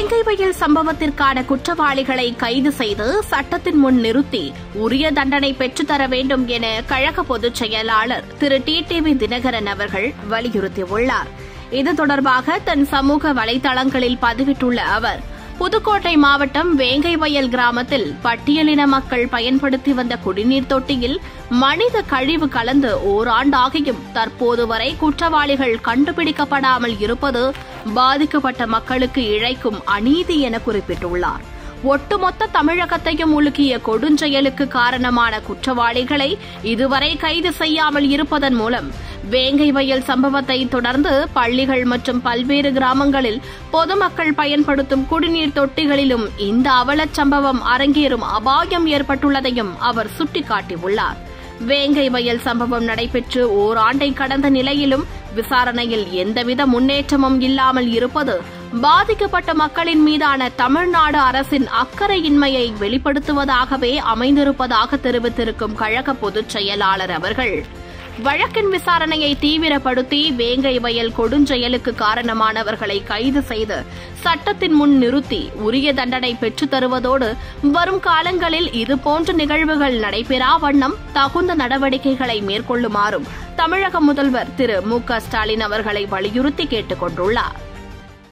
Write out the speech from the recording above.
வேங்கை வயல் சம்பவத்திற்கான குற்றவாளிகளை கைது செய்து சட்டத்தின் முன் நிறுத்தி உரிய தண்டனை பெற்றுத்தர வேண்டும் என கழக பொதுச் செயலாளர் திரு டிடிவி தினகரன் அவர்கள் வலியுறுத்தியுள்ளார். இது தொடர்பாக தன் சமூக வலைதளங்களில் பதிவிட்டுள்ள அவர், புதுக்கோட்டை மாவட்டம் வேங்கை வயல் கிராமத்தில் பட்டியலின மக்கள் பயன்படுத்தி வந்த குடிநீர் தொட்டியில் மனித கழிவு கலந்து ஓராண்டாகியும் தற்போது வரை குற்றவாளிகள் கண்டுபிடிக்கப்படாமல் இருப்பது பாதிக்கப்பட்ட மக்களுக்கு இழைக்கும் அநீதி என குறிப்பிட்டுள்ளார். ஒட்டுமொத்த தமிழகத்தையும் உலுக்கிய கொடுஞ்செயலுக்கு காரணமான குற்றவாளிகளை இதுவரை கைது செய்யாமல் இருப்பதன் மூலம் வேங்கை வயல் சம்பவத்தை தொடர்ந்து பள்ளிகள் மற்றும் பல்வேறு கிராமங்களில் பொதுமக்கள் பயன்படுத்தும் குடிநீர் தொட்டிகளிலும் இந்த அவலச் சம்பவம் அரங்கேறும் அபாயம் ஏற்பட்டுள்ளதையும் அவர் சுட்டிக்காட்டியுள்ளார். வேங்கை வயல் சம்பவம் நடைபெற்று ஓராண்டை கடந்த நிலையிலும் விசாரணையில் எந்தவித முன்னேற்றமும் இல்லாமல் இருப்பது பாதிக்கப்பட்ட மக்களின் மீதான தமிழ்நாடு அரசின் அக்கறையின்மையை வெளிப்படுத்துவதாகவே அமைந்திருப்பதாக தெரிவித்திருக்கும் கழக பொதுச் செயலாளர் அவர்கள், வழக்கின் விசாரணையை தீவிரப்படுத்தி வேங்கை வயல் கொடுஞ்செயலுக்கு காரணமானவர்களை கைது செய்து சட்டத்தின் முன் நிறுத்தி உரிய தண்டனை பெற்றுத் தருவதோடு வரும் காலங்களில் இதுபோன்ற நிகழ்வுகள் நடைபெறா வண்ணம் தகுந்த நடவடிக்கைகளை மேற்கொள்ளுமாறும் தமிழக முதல்வர் திரு மு க ஸ்டாலின் அவர்களை வலியுறுத்தி கேட்டுக் கொண்டுள்ளார்.